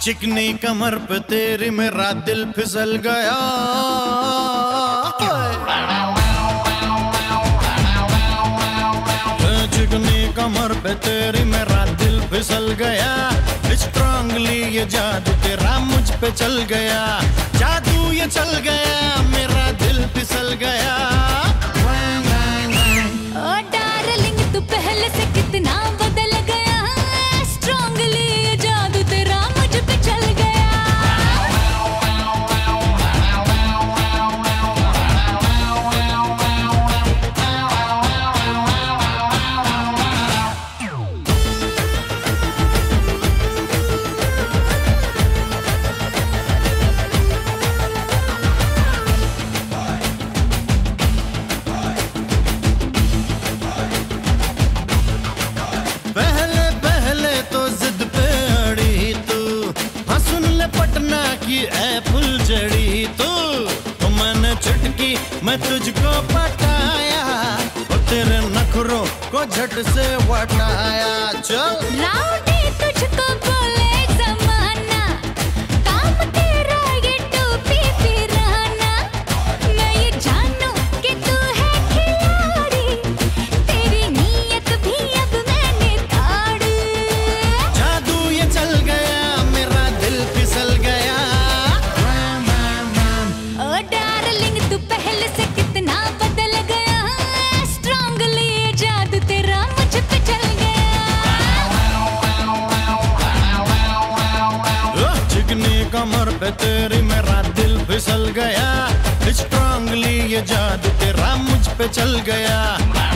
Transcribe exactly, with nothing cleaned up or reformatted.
चिकनी कमर पे तेरी मेरा दिल फिसल गया। चिकनी कमर पे तेरी मेरा दिल फिसल गया। स्ट्रांगली ये जादू तेरा मुझ पे चल गया। जादू ये चल गया, मेरा दिल फिसल गया। ओ डार्लिंग तू पहले से कितना बदल गया। स्ट्रांगली ये जादू तेरा मुझ पे चल गया। पहले पहले तो जिद पे अड़ी तू, हाँ सुन ले पटना की ऐ फुलझड़ी तू। तो मैंने चुटकी मैं तुझको पटाया, और तेरे नखरों को झट से वटाया। चल राउडी तुझको बोले जमाना, काम तेरा ये टोपी पिराना। मैं ये जानूं कि तू है खिलाड़ी, तेरी नीयत भी अब मैंने ताड़ी। जादू ये चल गया, मेरा दिल फिसल गया। ओ डार्लिंग तू पहले से कितना बदल गया। स्ट्रांगली ये जादू तेरा मुझ पे चल गया। चिकनी कमर पे तेरी मेरा दिल फिसल गया। स्ट्रांगली ये जादू तेरा मुझ पे चल गया।